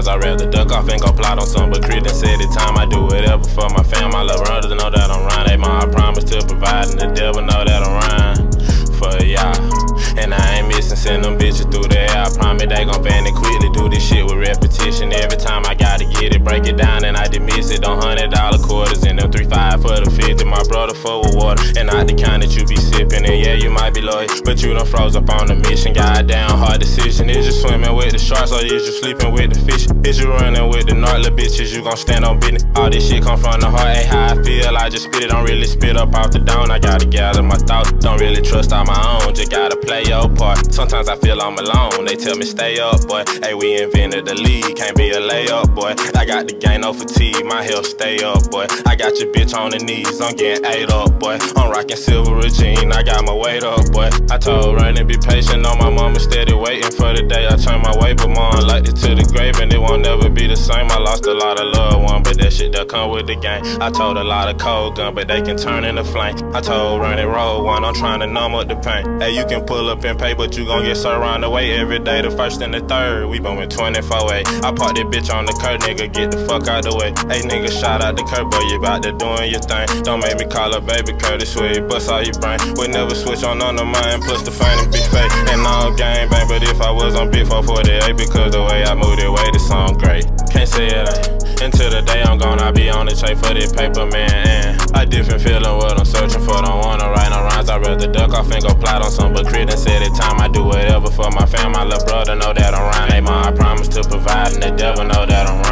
I'd rather duck off and go plot on some. But Crit done said it time I do whatever for my fam. My love brothers know that I'm rhyme. They ma, I promise to provide, and the devil know that I'm rhyme for y'all. And I ain't missing, send them bitches through the air. I promise they gon' vanish quickly. Do this shit with repetition. Every time I gotta get it, break it down and I dismiss it. On $100 quarters and them 3-5 for the 50. My brother full with water, and not the kind that you be sipping. And yeah, you might be loyal, but you done froze up on the mission. Goddamn hard decision. Is you swimming with the sharks or is you sleeping with the fish? Is you running with the gnarly little bitches? You gon' stand on business. All this shit come from the heart. Ain't how I feel. I just spit it. Don't really spit up off the dome. I gotta gather my thoughts. Don't really trust on my own. Just gotta play your part. Sometimes I feel I'm alone. They tell me stay up, boy. Hey, we invented the league. Can't be a layup, boy. I got the game, no fatigue. My health stay up, boy. I got your bitch on the knees. I'm getting ate up, boy. I'm rocking silver regime. I got my weight up, boy. I told Rain to be patient. On my mama steady waiting for the day I turn my way. But mom liked it to the grave, and it won't never be the same. I lost a lot of loved ones, but that shit that come with the game. I told a lot of cold gun, but they can turn into flame. I told Rain and roll one. I'm trying to numb up the pain. Hey, you can pull up and pay, but you gon' get served around the way every day. The first and the third, we bumpin' 24-8. I parked that bitch on the curb, nigga, get the fuck out the way. Hey, nigga, shout out the curb, boy, you bout to doing your thing. Don't make me call her baby Curtis Way, bust all your brain. We never switch on the mind, plus the fame and be fake. And all game bang, but if I was on big 448, because the way I moved it, way the song great. Can't say it ain't. Until the day I'm gone, I be on the chase for this paper, man. And a different feeling, what I'm searching for. Don't wanna write no rhymes, I'd rather duck off and go plot on some. But Crit done said it time I do whatever for my fam. My little brother know that I'm rhyme. They ma, I promise to provide, and the devil know that I'm rhyme.